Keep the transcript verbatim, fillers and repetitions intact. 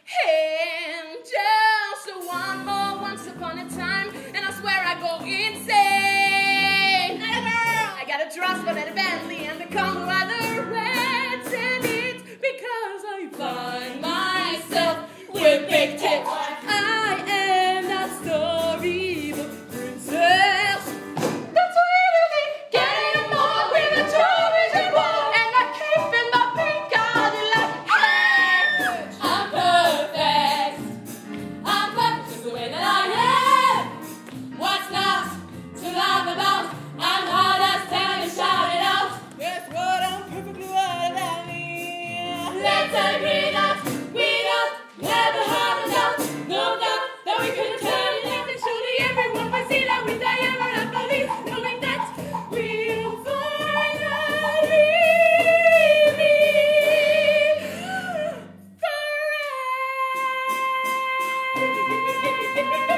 angel. So one more once upon a time, and I swear I go insane. I got a trust but at a Bentley and the combo other reds, and it's because I find myself with big tits. I am that storybook princess. That's literally getting more with a television wall and a cape in the pink Cadillac. Hey, I'm perfect. I'm perfect just the way that I am. What's not to laugh about? I'm hard as time to shout it out. Guess what? I'm perfectly what I mean. Let's agree that we don't never have a doubt. No doubt that we could turn it out and surely everyone will see that we die ever and believe, knowing that we'll finally be forever.